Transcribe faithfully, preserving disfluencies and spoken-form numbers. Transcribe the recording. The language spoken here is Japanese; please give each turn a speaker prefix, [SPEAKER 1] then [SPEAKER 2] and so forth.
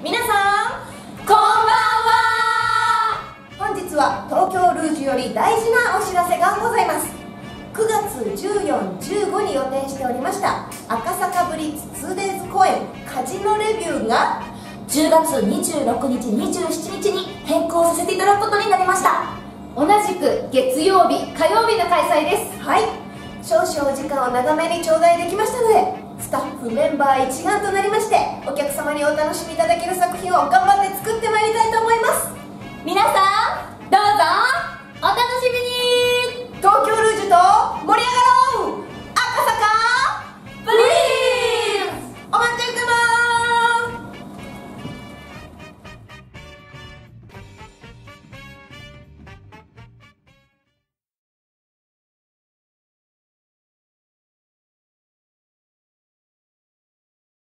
[SPEAKER 1] 皆さんこんばんは。本日は東京ルージュより大事なお知らせがございます。くがつじゅうよっか、じゅうごに予定しておりました赤坂ブリッツ ツーデイズ 公演カジノレビューが
[SPEAKER 2] じゅうがつにじゅうろくにち、にじゅうしちにちに変更させていただくことになりました。
[SPEAKER 3] 同じく月曜日、火曜日の開催です。
[SPEAKER 1] はい、少々お時間を長めに頂戴できましたので、スタッフメンバー一丸となりましてお客様にお楽しみいただける作品を頑張